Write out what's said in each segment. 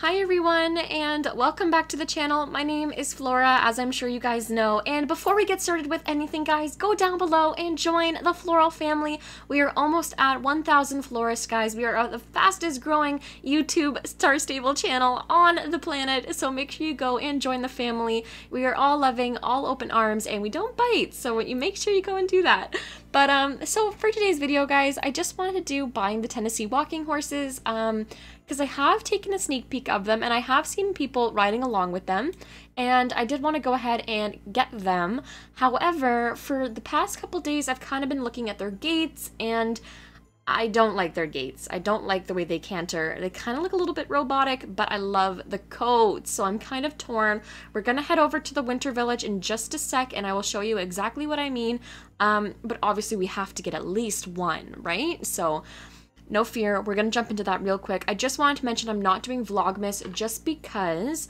Hi everyone, and welcome back to the channel. My name is Flora, as I'm sure you guys know, and before we get started with anything, guys, go down below and join the Floral family. We are almost at 1,000 florists, guys. We are the fastest growing YouTube Star Stable channel on the planet, so make sure you go and join the family. We are all loving, all open arms, and we don't bite, so you make sure you go and do that. But so for today's video, guys, I just wanted to do buying the Tennessee walking horses, because I have taken a sneak peek of them and I have seen people riding along with them, and I did want to go ahead and get them. However, for the past couple days, I've kind of been looking at their gaits, and I don't like their gaits. I don't like the way they canter. They kind of look a little bit robotic, but I love the coat, so I'm kind of torn. We're gonna head over to the Winter Village in just a sec, and I will show you exactly what I mean. But obviously we have to get at least one, right? So no fear, we're gonna jump into that real quick. I just wanted to mention I'm not doing Vlogmas just because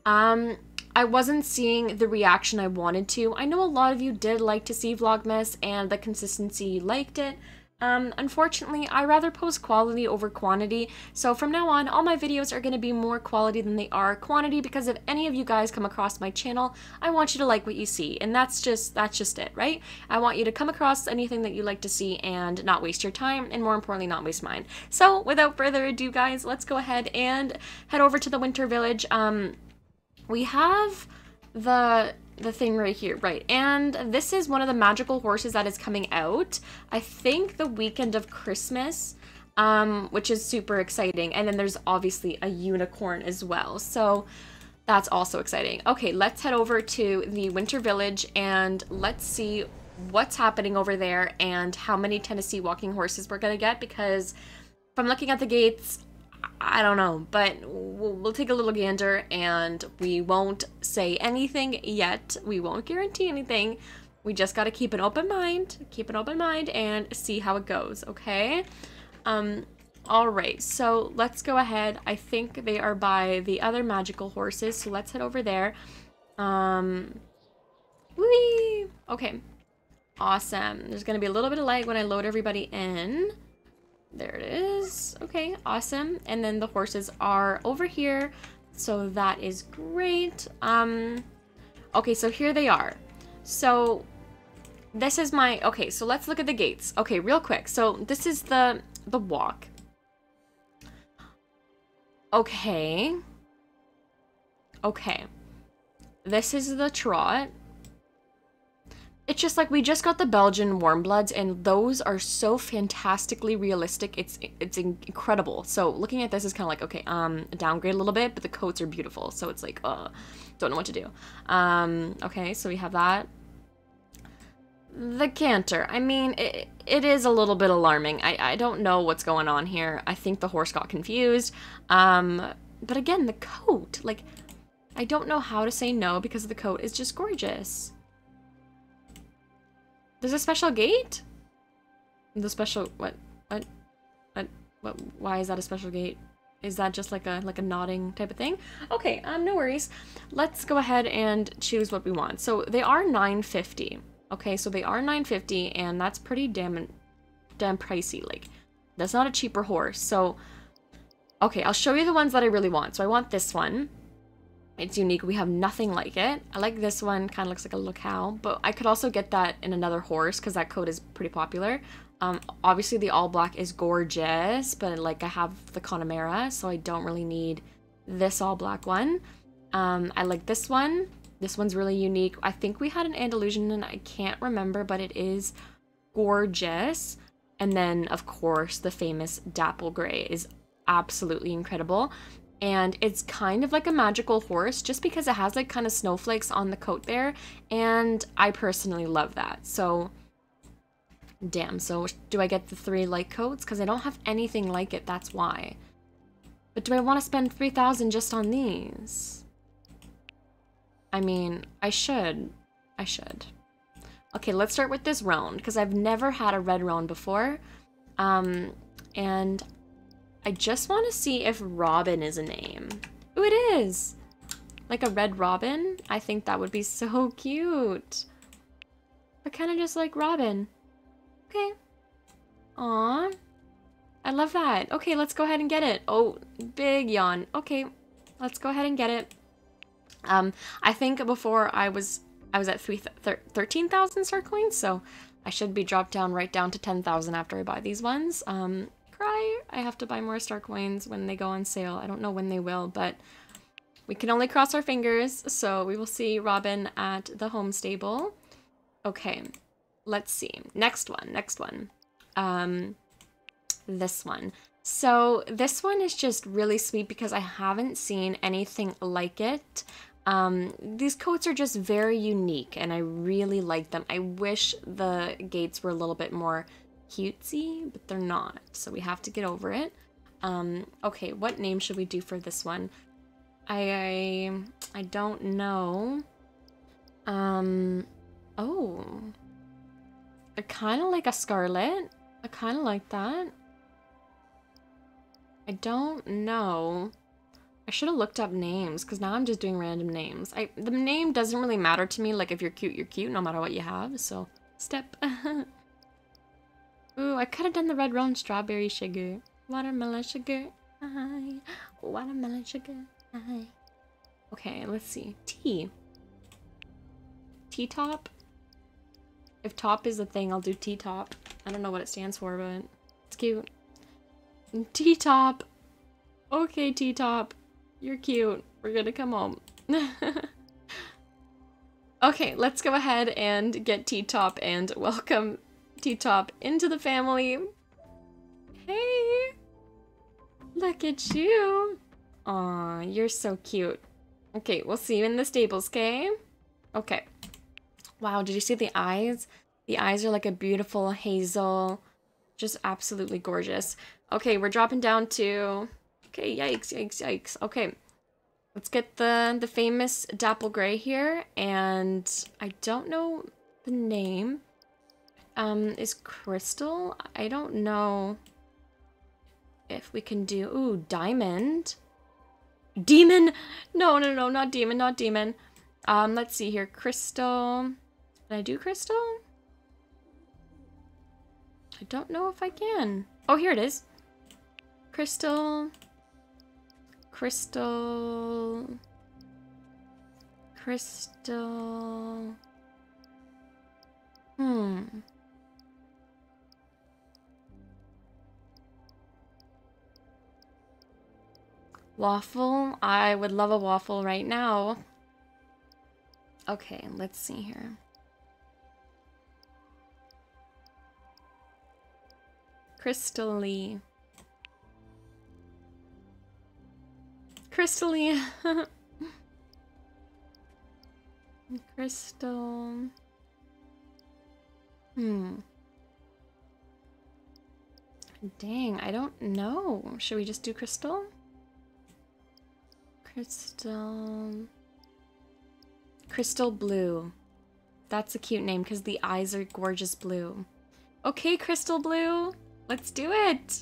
I wasn't seeing the reaction I wanted to. I know a lot of you did like to see Vlogmas and the consistency liked it. Unfortunately, I rather post quality over quantity, so from now on, all my videos are going to be more quality than they are quantity, because if any of you guys come across my channel, I want you to like what you see, and that's just it, right? I want you to come across anything that you like to see and not waste your time, and more importantly, not waste mine. So, without further ado, guys, let's go ahead and head over to the Winter Village. We have the thing right here, right, and this is one of the magical horses that is coming out, I think the weekend of Christmas, which is super exciting. And then there's obviously a unicorn as well, so that's also exciting. Okay, let's head over to the Winter Village and let's see what's happening over there and how many Tennessee walking horses we're gonna get, because from looking at the gates, I don't know, but we'll take a little gander, and we won't say anything yet. We won't guarantee anything. We just got to keep an open mind, and see how it goes, okay? All right, so let's go ahead. I think they are by the other magical horses, so let's head over there. Whee! Okay, awesome. There's going to be a little bit of lag when I load everybody in. There it is. Okay, awesome. And then the horses are over here, so that is great. Okay, so here they are. So this is my, okay, so let's look at the gates. Okay, real quick. So this is the walk. Okay. Okay. This is the trot. It's just like we just got the Belgian warm bloods, and those are so fantastically realistic. It's incredible. So looking at this is kind of like, okay, downgrade a little bit, but the coats are beautiful. So it's like, don't know what to do. Okay, so we have that. The canter. I mean, it is a little bit alarming. I don't know what's going on here. I think the horse got confused. But again, the coat, like, I don't know how to say no because the coat is just gorgeous. There's a special gate? The special, what, why is that a special gate? Is that just like a nodding type of thing? Okay, no worries. Let's go ahead and choose what we want. So they are $9.50. Okay, so they are $9.50, and that's pretty damn pricey. Like, that's not a cheaper horse. So, okay, I'll show you the ones that I really want. So I want this one. It's unique. We have nothing like it. I like this one. Kind of looks like a little cow. But I could also get that in another horse because that coat is pretty popular. Obviously, the all black is gorgeous. But, like, I have the Connemara, so I don't really need this all black one. I like this one. This one's really unique. I think we had an Andalusian, and I can't remember, but it is gorgeous. And then, of course, the famous Dapple Gray is absolutely incredible. And it's kind of like a magical horse just because it has like kind of snowflakes on the coat there, and I personally love that. So damn, so do I get the 3 light coats? Because I don't have anything like it, that's why. But do I want to spend 3,000 just on these? I mean, I should. Okay, let's start with this roan, because I've never had a red roan before. And I just want to see if Robin is a name. Oh, it is! Like a red robin? I think that would be so cute. But kind of just like Robin. Okay. Aww. I love that. Okay, let's go ahead and get it. Oh, big yawn. Okay. let's go ahead and get it. I think before I was at 13,000 star coins, so I should be dropped down right down to 10,000 after I buy these ones. Cry, I have to buy more star coins when they go on sale. I don't know when they will, but we can only cross our fingers, so we will see Robin at the home stable. Okay, let's see. Next one. This one. So this one is just really sweet because I haven't seen anything like it. These coats are just very unique and I really like them. I wish the gates were a little bit more cutesy, but they're not. So we have to get over it. Okay, what name should we do for this one? I don't know. Oh. I kind of like a Scarlet. I kind of like that. I don't know. I should have looked up names because now I'm just doing random names. The name doesn't really matter to me. Like if you're cute no matter what you have. So step. Ooh, I could have done the red roan strawberry sugar. Watermelon sugar. Hi. Watermelon sugar. Hi. Okay, let's see. T. T-top. If top is a thing, I'll do T-top. I don't know what it stands for, but it's cute. T-top. Okay, T-top. You're cute. We're gonna come home. Okay, let's go ahead and get T-top and welcome T-top into the family. Hey! Look at you. Aw, you're so cute. Okay, we'll see you in the stables, okay? Okay. Wow, did you see the eyes? The eyes are like a beautiful hazel. Just absolutely gorgeous. Okay, we're dropping down to... Okay, yikes. Okay, let's get the famous dapple gray here. And I don't know the name. Is Crystal? I don't know if we can do... Ooh, Diamond. Demon! No, not Demon. Let's see here. Crystal... Did I do Crystal? I don't know if I can. Oh, here it is. Crystal. Waffle? I would love a waffle right now. Okay, let's see here. Crystal-y. Crystal. Dang, I don't know. Should we just do Crystal? Crystal Blue. That's a cute name because the eyes are gorgeous blue. Okay, Crystal Blue. Let's do it.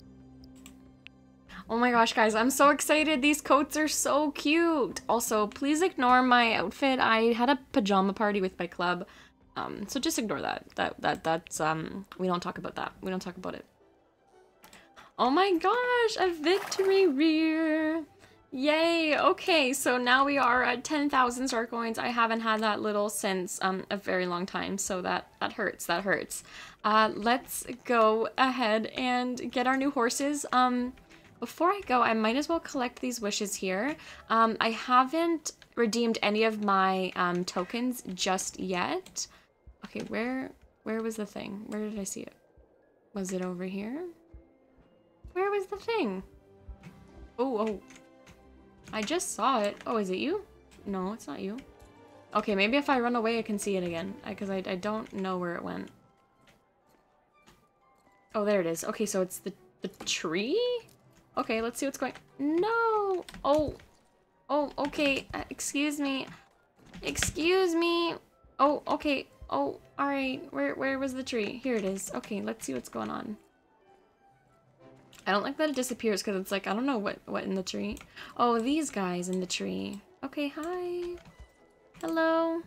Oh my gosh, guys, I'm so excited. These coats are so cute. Also, please ignore my outfit. I had a pajama party with my club. So just ignore that. That's we don't talk about that. We don't talk about it. Oh my gosh, a victory rear. Yay. Okay, so now we are at 10,000 star coins. I haven't had that little since a very long time, so that hurts. Let's go ahead and get our new horses. Before I go, I might as well collect these wishes here. I haven't redeemed any of my tokens just yet. Okay, where was the thing? Where did I see it? Was it over here? Where was the thing? Oh. I just saw it. Oh, is it you? No, it's not you. Okay, maybe if I run away I can see it again. Because I don't know where it went. Oh, there it is. Okay, so it's the tree? Okay, let's see what's going... No! Oh, okay. Excuse me. Oh, okay. Oh, alright. Where was the tree? Here it is. Okay, let's see what's going on. I don't like that it disappears because it's like, I don't know what in the tree. Oh, these guys in the tree. Okay, hi. Hello.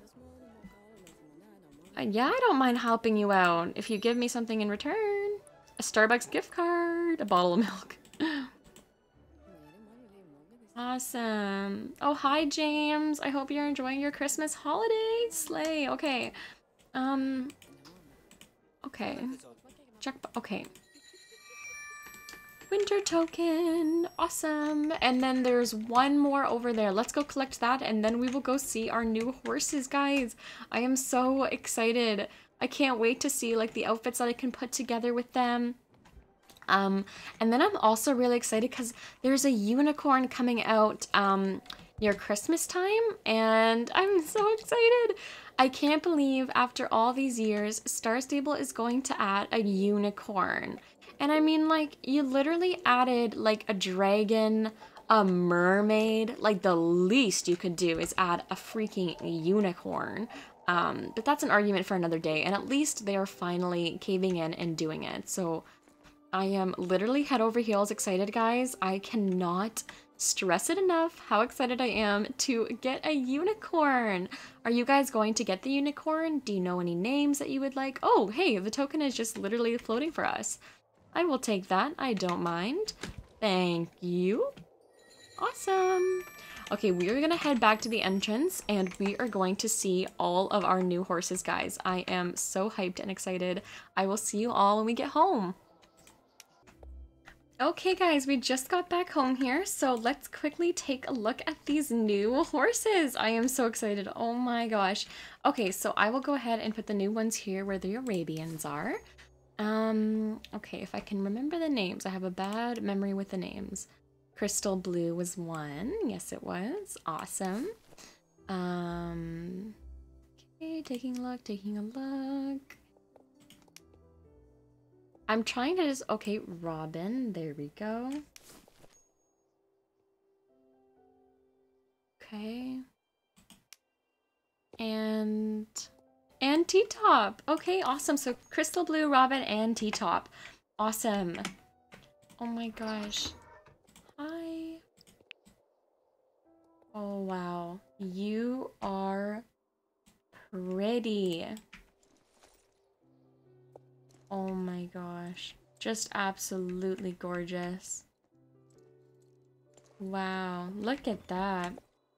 Yeah, I don't mind helping you out if you give me something in return. A Starbucks gift card, a bottle of milk. Awesome. Oh, hi, James. I hope you're enjoying your Christmas holiday. Slay. Okay. Okay. Check. Okay. Winter token. Awesome. And then there's one more over there. Let's go collect that and then we will go see our new horses, guys. I am so excited. I can't wait to see like the outfits that I can put together with them. And then I'm also really excited because there's a unicorn coming out near Christmas time, and I'm so excited. I can't believe after all these years, Star Stable is going to add a unicorn. And I mean, like, you literally added like a dragon, a mermaid. Like, the least you could do is add a freaking unicorn. But that's an argument for another day, and at least they are finally caving in and doing it. So I am literally head over heels excited, guys. I cannot stress it enough how excited I am to get a unicorn. Are you guys going to get the unicorn? Do you know any names that you would like? Oh, hey, the token is just literally floating for us. I will take that. I don't mind. Thank you. Awesome. Okay, we are gonna head back to the entrance and we are going to see all of our new horses, guys. I am so hyped and excited. I will see you all when we get home. Okay guys, we just got back home here, so let's quickly take a look at these new horses. I am so excited. Oh my gosh. Okay, so I will go ahead and put the new ones here where the Arabians are. Okay, if I can remember the names. I have a bad memory with the names. Crystal Blue was one. Yes, it was. Awesome. Okay, taking a look. I'm trying to just, okay, Robin, there we go. Okay. And T-Top. Okay, awesome. So Crystal Blue, Robin, and T-Top. Awesome. Oh my gosh. Hi. Oh wow. You are pretty. Oh my gosh. Just absolutely gorgeous. Wow, look at that.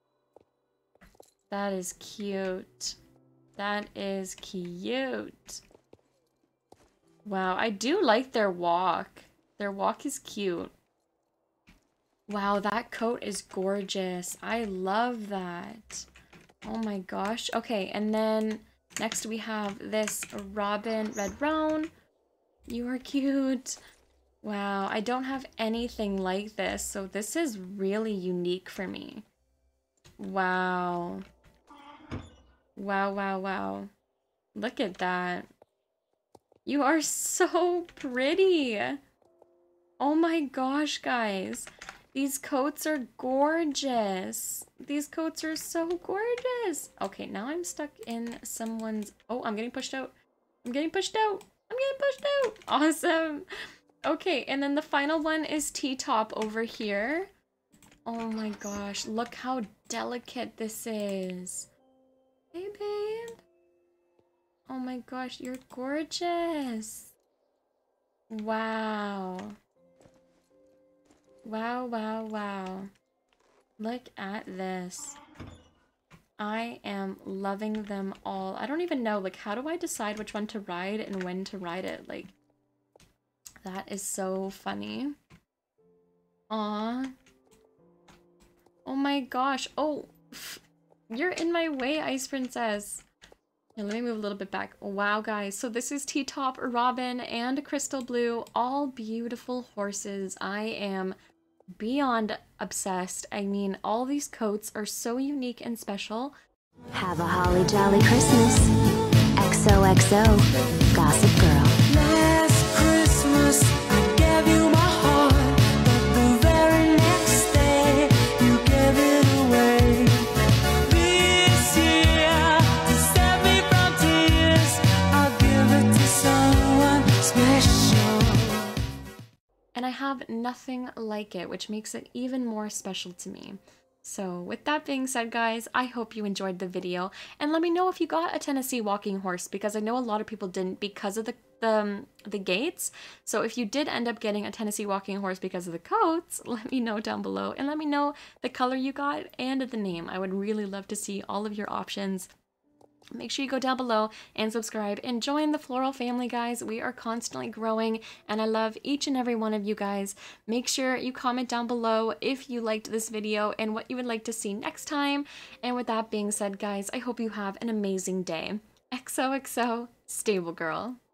That is cute. That is cute. Wow, I do like their walk. Their walk is cute. Wow, that coat is gorgeous. I love that. Oh my gosh. Okay, and then next we have this Robin Red Roan. You are cute. Wow, I don't have anything like this, so this is really unique for me. Wow. Wow, wow, wow. Look at that. You are so pretty. Oh my gosh, guys. These coats are gorgeous. These coats are so gorgeous. Okay, now I'm stuck in someone's... Oh, I'm getting pushed out. I'm getting pushed out. I'm getting pushed out. Awesome. Okay, and then the final one is T-Top over here. Oh my gosh, look how delicate this is. Hey, babe. Oh my gosh, you're gorgeous. Wow. Wow, wow, wow. Look at this. I am loving them all. I don't even know, like, how do I decide which one to ride and when to ride it? Like, that is so funny. Aw. Oh my gosh. Oh, you're in my way, Ice Princess. Here, let me move a little bit back. Wow, guys. So this is T-Top, Robin, and Crystal Blue. All beautiful horses. I am beyond obsessed. I mean, all these coats are so unique and special. Have a holly jolly Christmas. XOXO, Gossip Girl. Last Christmas, I gave you my heart, but the very next day, you gave it away. This year, to save me from tears, I'll give it to someone special. And I have nothing like it, which makes it even more special to me. So with that being said, guys, I hope you enjoyed the video, and let me know if you got a Tennessee walking horse, because I know a lot of people didn't because of the gates. So if you did end up getting a Tennessee walking horse because of the coats, let me know down below, and let me know the color you got and the name. I would really love to see all of your options. Make sure you go down below and subscribe and join the Floral family, guys. We are constantly growing, and I love each and every one of you guys. Make sure you comment down below if you liked this video and what you would like to see next time. And with that being said, guys, I hope you have an amazing day. XOXO, Stable Girl.